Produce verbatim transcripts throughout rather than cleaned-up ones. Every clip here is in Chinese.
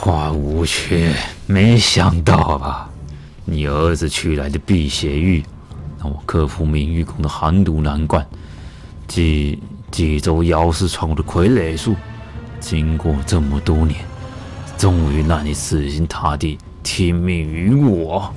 话无缺，没想到吧？你儿子取来的辟邪玉，让我克服明玉宫的寒毒难关。济济州妖师传我的傀儡术，经过这么多年，终于让你死心塌地听命于我。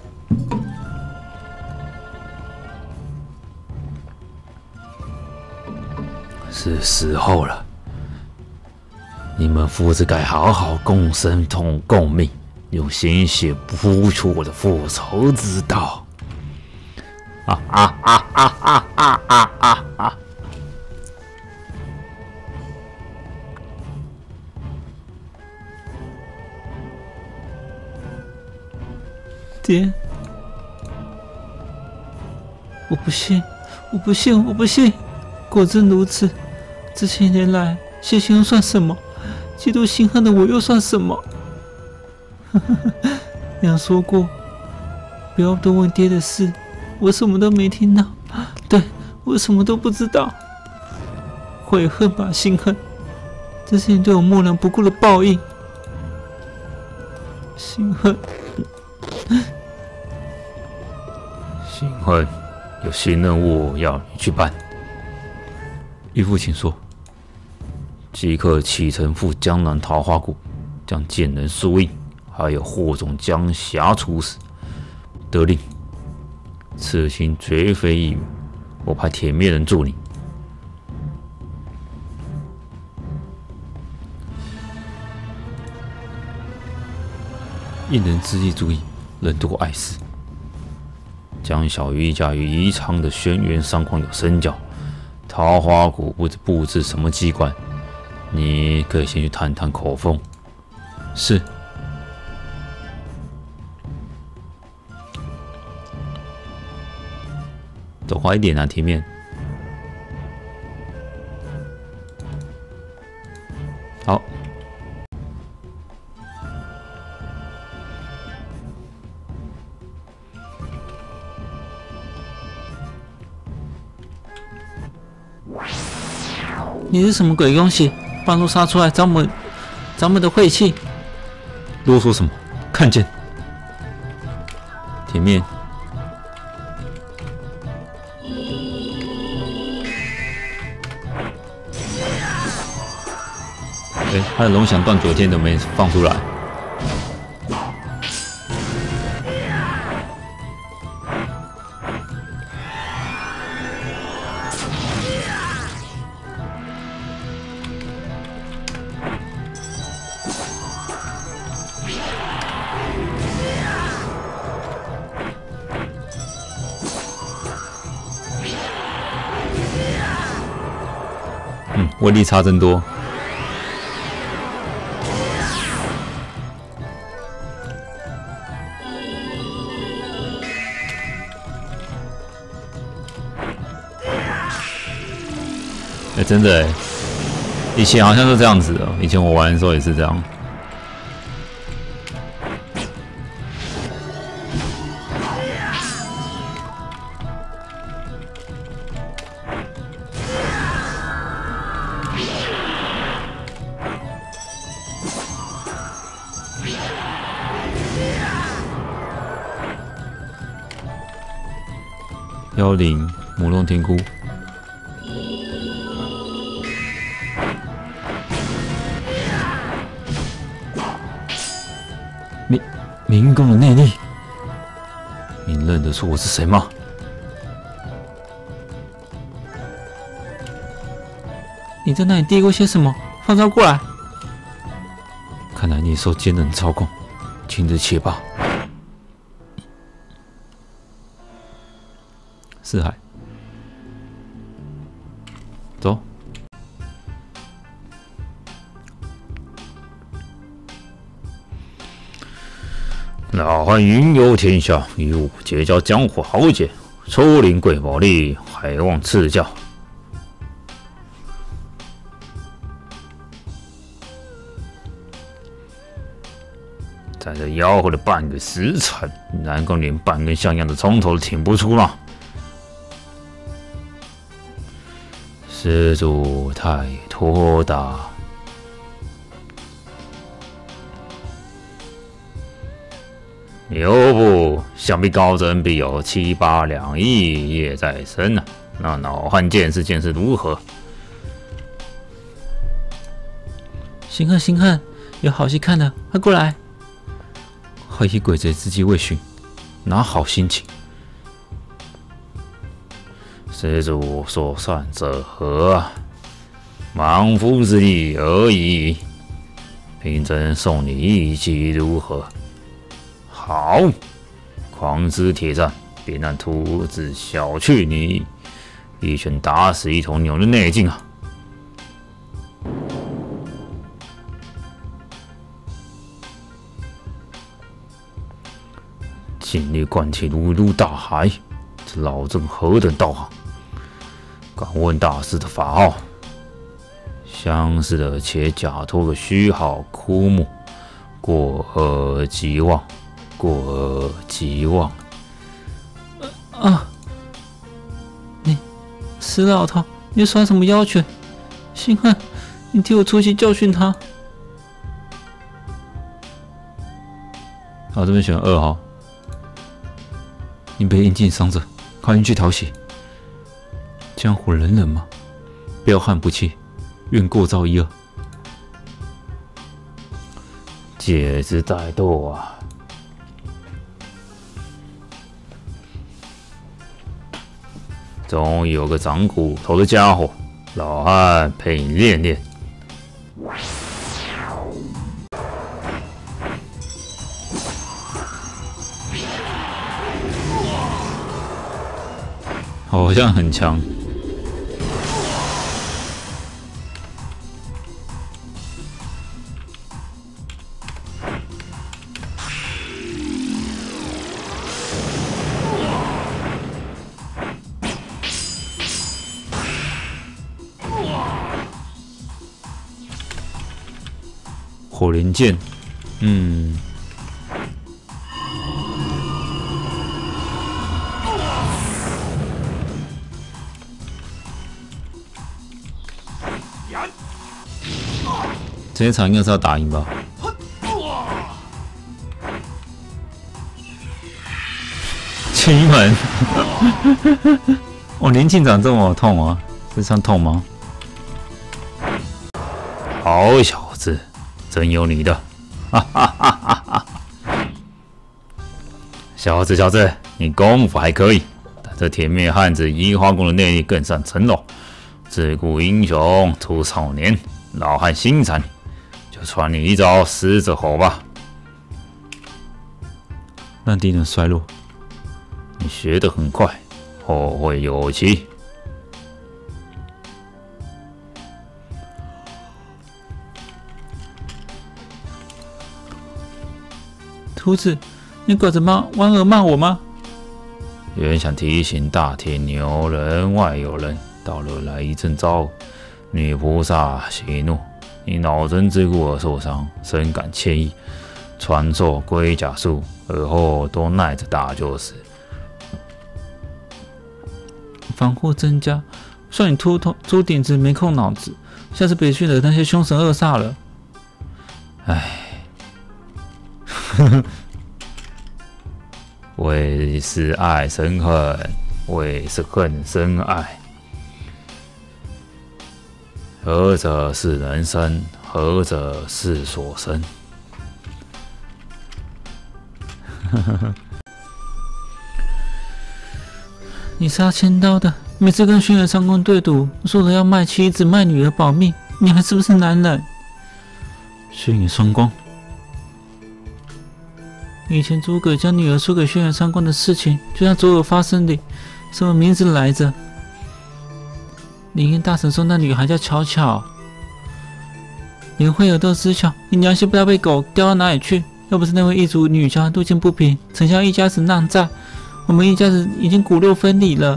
是时候了。 你们父子该好好共生同共命，用鲜血谱出我的复仇之道！啊啊啊啊啊啊啊啊啊！ 爹，我不信，我不信，我不信！果真如此，这些年来，谢欣又算什么？ 嫉妒心恨的我又算什么？娘说过，不要多问爹的事，我什么都没听到。对，我什么都不知道。悔恨吧，心恨，这是你对我漠然不顾的报应。心恨， 心恨，有新任务要你去办。 义父，请说。 即刻启程赴江南桃花谷，将剑人苏印还有霍总江侠处死。得令，此行绝非一语，我派铁面人助你。 一人之意足矣，人多碍事。 江小鱼家与宜昌的轩辕商矿有深交，桃花谷不知布置什么机关。 你可以先去探探口风。 是。 走快一点啊，铁面。好。 你是什么鬼东西？ 半路杀出来找我们，找我们的晦气！ 啰嗦什么？看见！铁面，哎，他的龙响断九天都没放出来。嗯，威力差真多。哎、欸，真的哎，以前好像是这样子的，以前我玩的时候也是这样。妖灵魔龙天窟，明明玉宫的内力，你认得出我是谁吗？ 你在那里嘀咕些什么？放招过来！ 看来你受奸人操控，今日且罢。四海，走。老汉云游天下，与我结交江湖豪杰，抽领贵宝力，还望赐教。在这吆喝了半个时辰，难怪连半根像样的葱头都挺不出了。施主太托大。 有不？想必高枕必有七八两亿业在身啊！那老汉见识见识如何？ 星汉，星汉，有好戏看了，快过来！怀疑鬼贼之计未寻，哪好心情？ 施主所算者何啊？莽夫之力而已。贫僧送你一击如何？好，狂之铁战，别让徒子小觑你，一拳打死一头牛的内劲啊！尽力灌气如入大海，这老僧何等道行？敢问大师的法号？相似的且假托个虚号枯木，过而即忘，过而即忘。 啊！你，死老头，你耍什么妖拳？星汉，你替我出去教训他。 我这边选二号。 你被阴茎伤着，快运去讨喜。江湖人人嘛，彪悍不弃，愿过招一二。 借之怠惰啊！总有个长骨头的家伙，老汉陪你练练。 好像很强。火莲剑，嗯。这一场应该是要打赢吧？七门，我连进场这么痛啊？这算痛吗？ 好小子，真有你的！哈哈哈哈哈！小子，小子，你功夫还可以，但这铁面汉子移花宫的内力更上层楼。自古英雄出少年，老汉欣赏你。就传你一招狮子吼吧， 让敌人衰落。 你学得很快，后会有期。 秃子，你拐着猫弯儿骂我吗？ 原想提醒大铁牛人外有人，到了来一阵招，女菩萨息怒。因老僧之故而受伤，深感歉意。传授龟甲术，而后多耐着打就是。 防护增加，算你秃头秃顶子没空脑子，下次别去惹那些凶神恶煞了。 唉，为是爱生恨，为是恨生爱。何者是人生？何者是所生？ 你是要签到的，每次跟轩辕上宫对赌，说了要卖妻子、卖女儿保命，你还是不是男人？轩辕双光，以前诸葛将女儿输给轩辕上官的事情，就像昨有发生的，什么名字来着？灵验大神说那女孩叫巧巧，连慧儿都知晓，你娘心不知道被狗叼到哪里去。要不是那位异族女侠路见不平，丞相一家子难在，我们一家子已经骨肉分离了。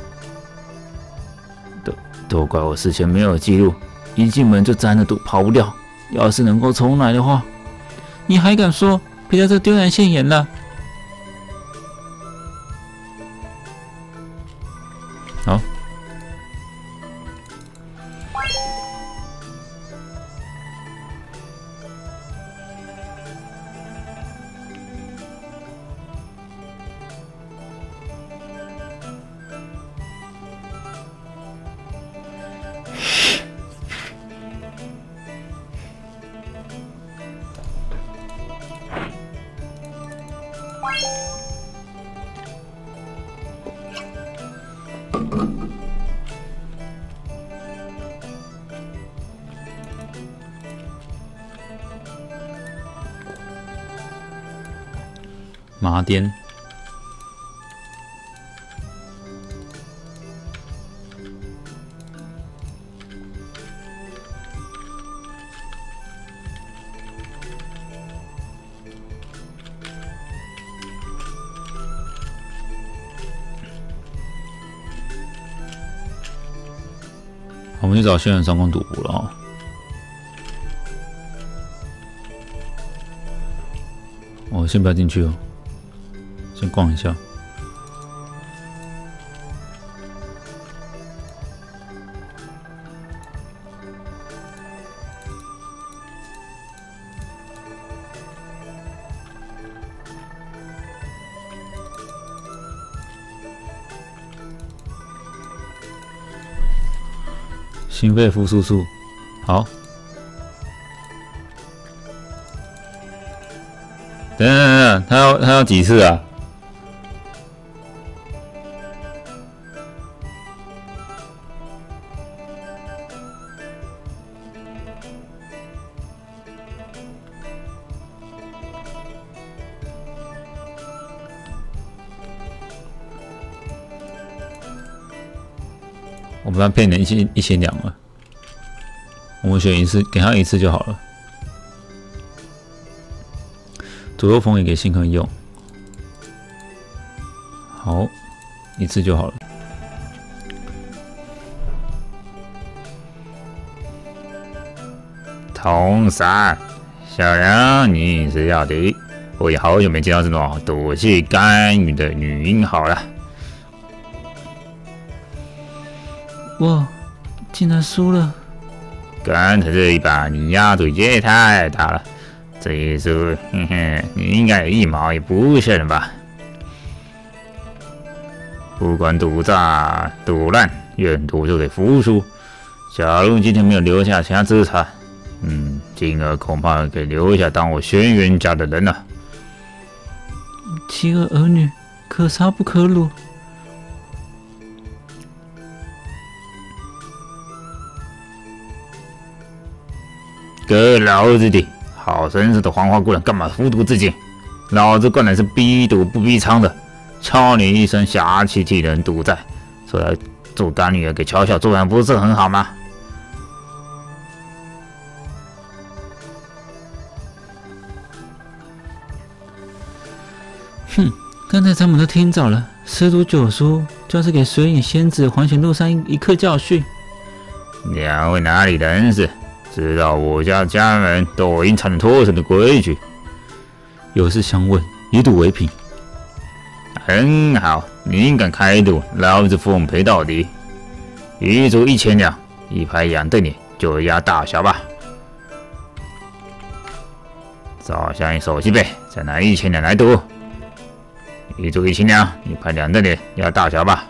都都怪我事前没有记录，一进门就沾了毒，跑不掉。要是能够重来的话， 你还敢说？别在这丢人现眼了。 好。 麻颠。我们去找轩辕上官赌博了哦。我先不要进去哦，先逛一下。心肺复苏术，好。等等等等，他要他要几次啊？我们要骗人一千一千两了，我们选一次，给他一次就好了。左右风也给星河用，好，一次就好了。 同山，小梁，你是要的？我也好久没见到这种赌气干预的女英豪了。 哇，竟然输了！ 刚才这一把你压嘴也太大了，这一输，哼哼，你应该一毛也不剩吧？不管赌砸、赌烂，愿赌就得服输。假如今天没有留下其他资产，嗯，金儿恐怕可以留下当我轩辕家的人了。 妻儿儿女，可杀不可辱。 给老子的！好绅士的黄花姑娘，干嘛服毒自尽？老子惯然是逼赌不逼娼的，敲你一声侠气替人赌债，说来做干女儿给乔小做人不是很好吗？ 哼，刚才咱们都听着了，十赌九输，就是给水影仙子环形路上一课教训。 两位哪里人士？知道我家家人都应产脱身的规矩， 有事相问，以赌为凭。 很好，您敢开赌，老子奉陪到底。一注一千两，一拍两瞪眼，就压大小吧。找下你手机背，再拿一千两来赌。一注一千两，一拍两瞪眼，压大小吧。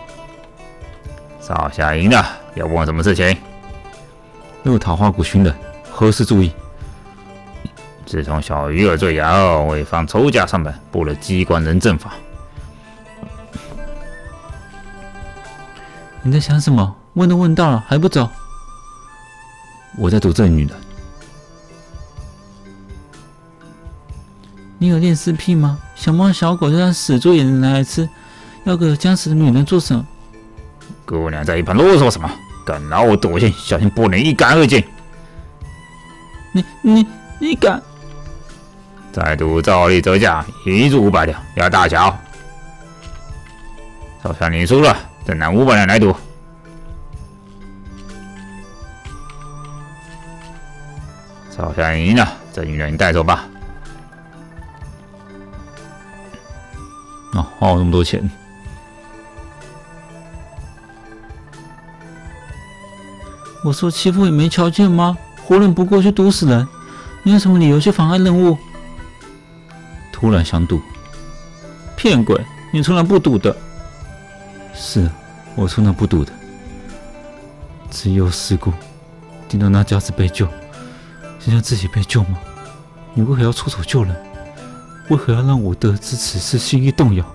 少下赢了，要问什么事情？ 入桃花谷寻人，何事注意？ 自从小鱼儿坠崖，为防仇家上门，布了机关人阵法。 你在想什么？问都问到了，还不走？ 我在赌这女人。 你有恋尸癖吗？小猫小狗就像死猪也能拿来吃，要个将死的女人做什么？ 姑娘在一旁啰嗦什么？敢拿我赌气，小心剥你一干二净！ 你你你敢！ 再赌照例折价，一注五百两，要大小。少下你输了，再拿五百两来赌。少下赢了，这女人你带走吧。 哦，花我那么多钱。 我说欺负也没条件吗？活人不过去毒死人，你有什么理由去妨碍任务？ 突然想赌， 骗鬼！你从来不赌的。 是啊，我从来不赌的。只有事故，顶多那家子被救，现在自己被救吗？你为何要出手救人？为何要让我得知此事心意动摇？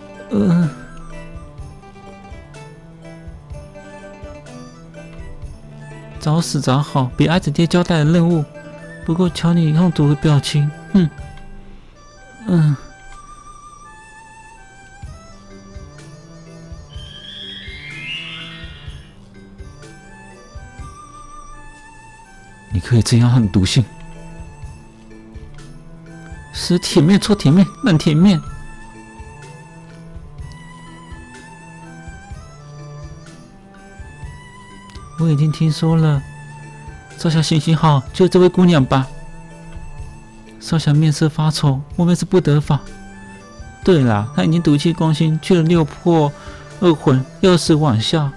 呃， 早死早好，比哀子爹交代的任务。不过瞧你痛苦的表情，哼，嗯。你可以这样很毒性。是铁面搓铁面，烂铁面。我已经听说了，少侠行行好，就这位姑娘吧。少侠面色发愁，莫非是不得法？对啦，他已经毒气攻心，去了六魄二魂，又是晚笑。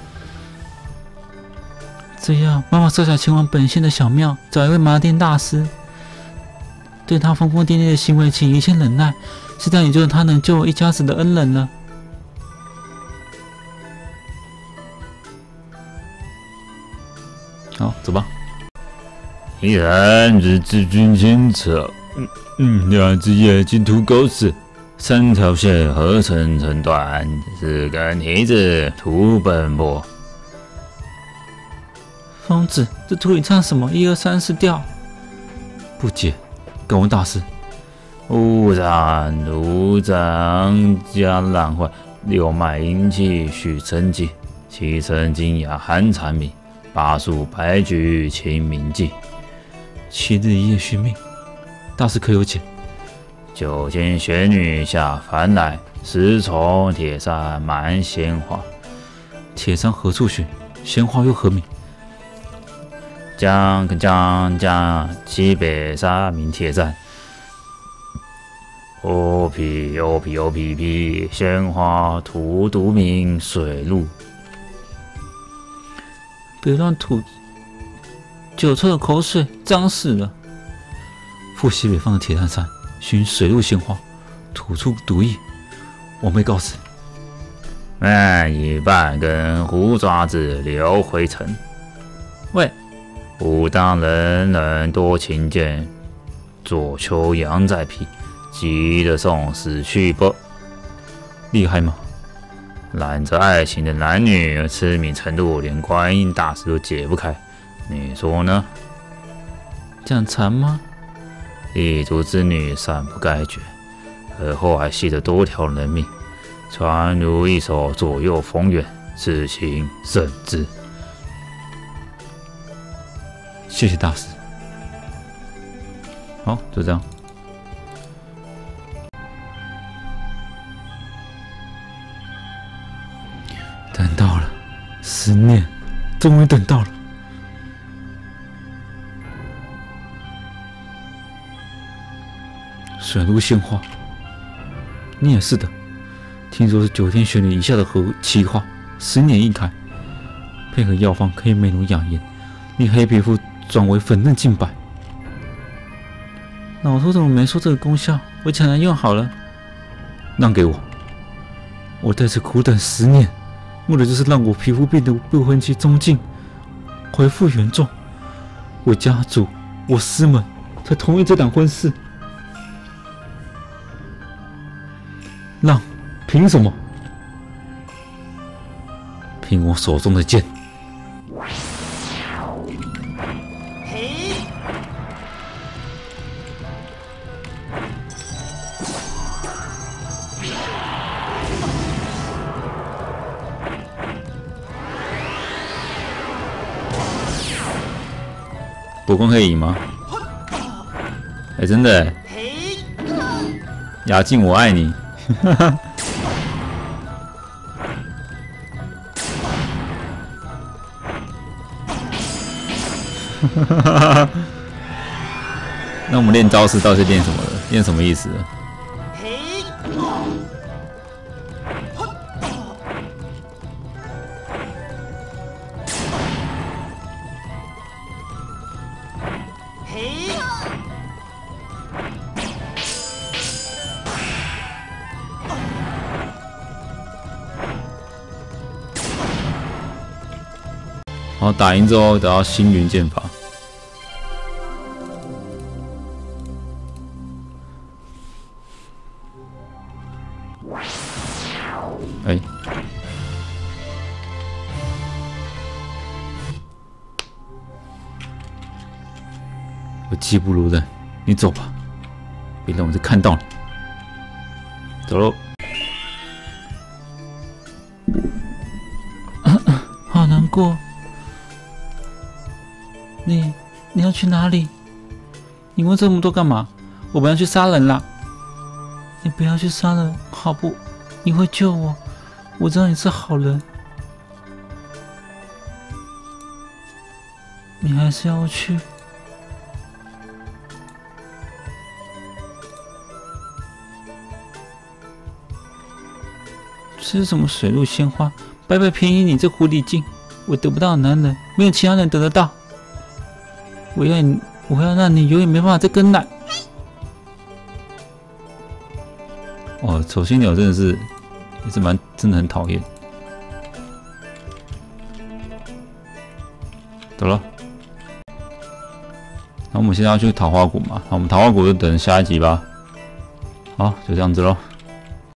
这样，妈妈少侠前往本县的小庙，找一位麻店大师，对他疯疯癫癫的行为请一切忍耐，是这样，也就是他能救我一家子的恩人了。好，走吧。 一人日之君前策，嗯嗯，两只眼睛吐狗屎，三条线合成成段，四根蹄子土奔波。 疯子，这图里唱什么？一二三四调。 不解，敢问大师。 五脏五脏加烂坏，六脉阴气须成疾，七成精压寒蝉鸣，八数白驹清明记。 七日一夜续命，大师可有解？ 九天玄女下凡来，十重铁扇满鲜花。 铁扇何处寻？鲜花又何名？ 将将将西北沙鸣铁扇。O P O P O P P， 鲜花吐毒名水路。 别乱吐酒臭的口水，脏死了。 赴西北方的铁扇山，寻水路鲜花，吐出毒液，王被告死。 慢以半根胡爪子留回城。 喂， 吾当人人多情见，左丘羊仔皮，急得送死去不？ 厉害吗？ 染着爱情的男女痴迷程度，连观音大师都解不开，你说呢？ 讲残吗？ 一族之女善不该绝，而后还系着多条人命，传如一首左右逢源，此情甚至。 谢谢大师。 好，就这样。 等到了，思念，终于等到了。水路鲜花，你也是的。听说是九天玄女以下的和奇花，十年一开，配合药方可以美容养颜，令黑皮肤转为粉嫩净白。 老头怎么没说这个功效？我抢来用好了。 让给我，我在此苦等十年，目的就是让我皮肤变得不婚期中尽，恢复原状。我家族，我师门才同意这档婚事。让，凭什么？凭我手中的剑。国光可以赢吗？哎、欸，真的、欸，雅静，我爱你。哈哈。哈哈。那我们练招式到底是练什么的？练什么意思？好，打赢之后得到星云剑法。哎、欸， 我技不如人，你走吧，别让我再看到你。走喽。 好难过。你你要去哪里？你问这么多干嘛？我们要去杀人啦！你不要去杀人，好不？你会救我，我知道你是好人。你还是要去？这是什么水陆鲜花？白白便宜你这狐狸精！我得不到的男人，没有其他人得得到。我要你，我要让你永远没办法再更奶。 哦，丑心鸟真的是也是蛮真的很讨厌。走了。那我们现在要去桃花谷嘛？那我们桃花谷就等下一集吧。好，就这样子咯。